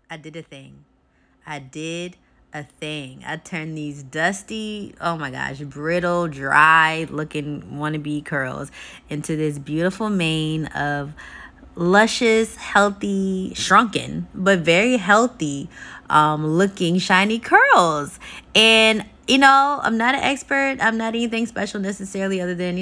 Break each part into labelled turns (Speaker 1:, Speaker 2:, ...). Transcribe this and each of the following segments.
Speaker 1: I did a thing. I did a thing. I turned these dusty, oh my gosh, brittle, dry looking wannabe curls into this beautiful mane of luscious, healthy, shrunken, but very healthy looking shiny curls. And, I'm not an expert. I'm not anything special necessarily other than,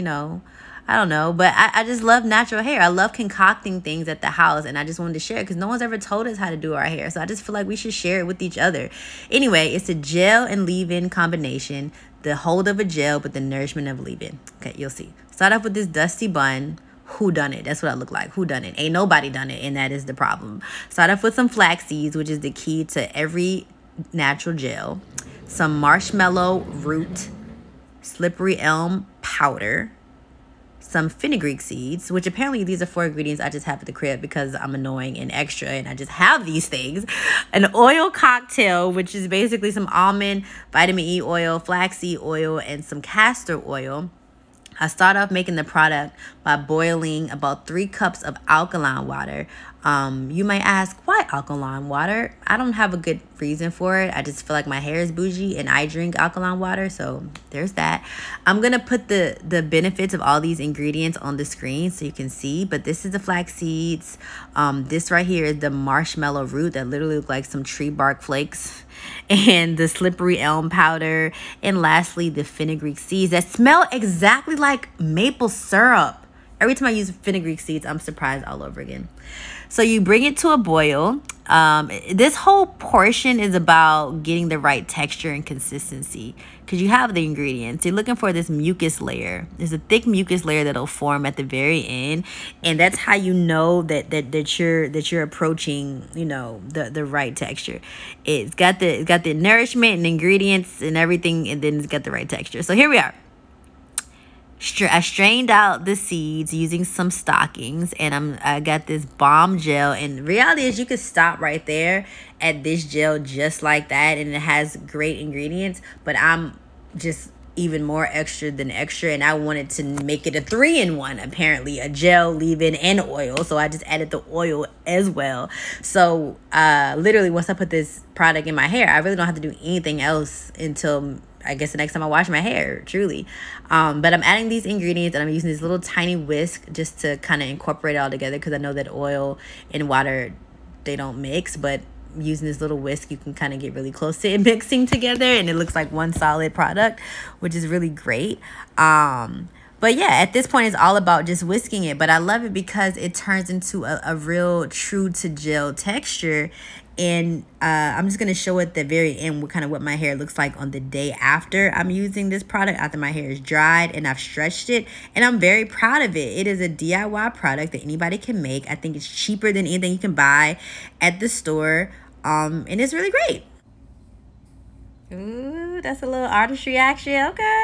Speaker 1: I don't know, but I just love natural hair. I love concocting things at the house, and I just wanted to share it because no one's ever told us how to do our hair. So I just feel like we should share it with each other. Anyway, it's a gel and leave-in combination, the hold of a gel, but the nourishment of leave-in. Okay, you'll see. Start off with this dusty bun. Who done it? That's what I look like. Who done it? Ain't nobody done it, and that is the problem. Start off with some flax seeds, which is the key to every natural gel. Some marshmallow root, slippery elm powder, some fenugreek seeds, which apparently these are 4 ingredients I just have at the crib because I'm annoying and extra and I just have these things. An oil cocktail, which is basically some almond, vitamin E oil, flaxseed oil, and some castor oil. I start off making the product by boiling about 3 cups of alkaline water. You might ask, why alkaline water? I don't have a good reason for it. I just feel like my hair is bougie and I drink alkaline water. So there's that. I'm going to put the benefits of all these ingredients on the screen so you can see. But this is the flax seeds. This right here is the marshmallow root that literally look like some tree bark flakes. And the slippery elm powder. And lastly, the fenugreek seeds that smell exactly like maple syrup. Every time I use fenugreek seeds, I'm surprised all over again. So you bring it to a boil. This whole portion is about getting the right texture and consistency because you have the ingredients. You're looking for this mucus layer. There's a thick mucus layer that'll form at the very end, and that's how you know that you're approaching, the right texture. It's got the nourishment and ingredients and everything, and then it's got the right texture. So here we are. I strained out the seeds using some stockings, and I got this bomb gel. And reality is you could stop right there at this gel just like that, and it has great ingredients, but I'm just even more extra than extra, and I wanted to make it a 3-in-1, apparently, a gel, leave-in, and oil. So I just added the oil as well. So literally once I put this product in my hair, I really don't have to do anything else until I guess the next time I wash my hair, truly. But I'm adding these ingredients, and I'm using this little tiny whisk just to kind of incorporate it all together because I know that oil and water, they don't mix, but using this little whisk, you can kind of get really close to it mixing together, and it looks like one solid product, which is really great. But yeah, at this point, it's all about just whisking it. But I love it because it turns into a real true to gel texture. And I'm just going to show at the very end what my hair looks like on the day after I'm using this product, after my hair is dried and I've stretched it. And I'm very proud of it. It is a DIY product that anybody can make. I think it's cheaper than anything you can buy at the store. And it's really great. Ooh, that's a little artistry action. Okay.